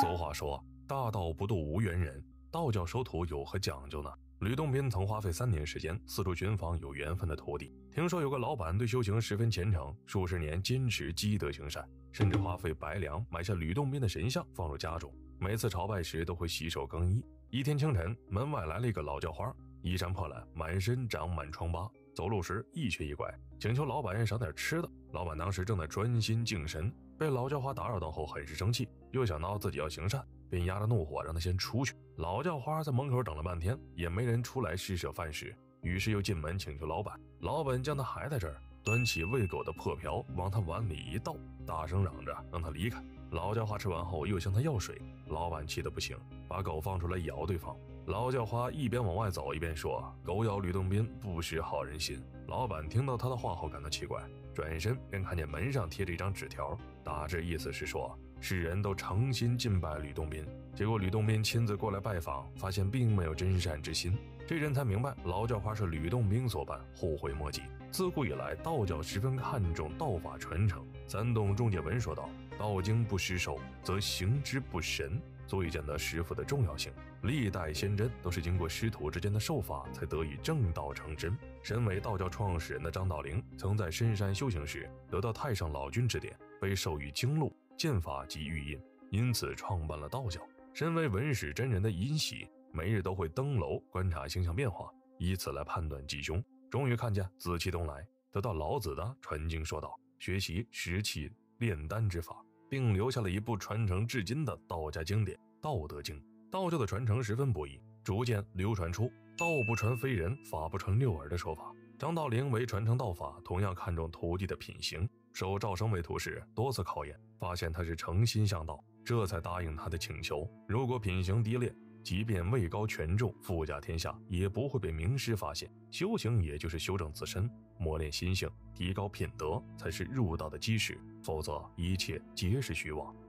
俗话说，大道不渡无缘人，道教收徒有何讲究呢？吕洞宾曾花费3年时间四处寻访有缘分的徒弟。听说有个老板对修行十分虔诚，数十年坚持积德行善，甚至花费白粮买下吕洞宾的神像放入家中，每次朝拜时都会洗手更衣。一天清晨，门外来了一个老叫花，衣衫破烂，满身长满疮疤，走路时一瘸一拐，请求老板赏点吃的。老板当时正在专心静神，被老叫花打扰到后很是生气，又想到自己要行善，便压着怒火让他先出去。老叫花在门口等了半天，也没人出来施舍饭食，于是又进门请求老板。老板见他还在这儿，端起喂狗的破瓢往他碗里一倒，大声嚷着让他离开。老叫花吃完后又向他要水，老板气得不行，把狗放出来咬对方。老叫花一边往外走一边说，狗咬吕洞宾不识好人心。老板听到他的话后感到奇怪，转身便看见门上贴着一张纸条，大致意思是说世人都诚心敬拜吕洞宾，结果吕洞宾亲自过来拜访，发现并没有真善之心，这人才明白老教花是吕洞宾所办，后悔莫及。自古以来，道教十分看重道法传承。三洞仲介文说道，道经不施受，则行之不神，足以见得师傅的重要性。历代仙真都是经过师徒之间的受法才得以正道成真。身为道教创始人的张道陵，曾在深山修行时得到太上老君指点，被授予经络、剑法及玉印，因此创办了道教。身为文史真人的尹喜，每日都会登楼观察星象变化，以此来判断吉凶。终于看见紫气东来，得到老子的传经说道，学习石器炼丹之法，并留下了一部传承至今的道家经典《道德经》。道教的传承十分不易，逐渐流传出道不传非人，法不传六耳的说法。张道陵为传承道法，同样看重徒弟的品行，收赵生为徒时多次考验，发现他是诚心向道，这才答应他的请求。如果品行低劣，即便位高权重，富甲天下，也不会被名师发现。修行也就是修正自身，磨练心性，提高品德，才是入道的基石，否则一切皆是虚妄。